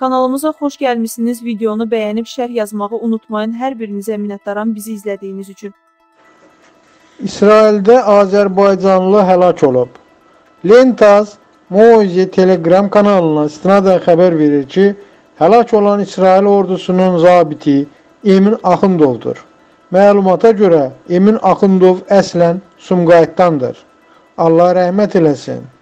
Kanalımıza xoş gəlmişsiniz. Videonu bəyənib şərh yazmağı unutmayın. Hər birinizə minnətdaram bizi izlədiyiniz üçün. İsraildə Azərbaycanlı həlak olub. Lentaz Moizi Telegram kanalına istinadən xəbər verir ki, həlak olan İsrail ordusunun zabiti Emin Axundovdur. Məlumata görə Emin Axundov əslən Sumqayıtdandır. Allah rəhmət eləsin.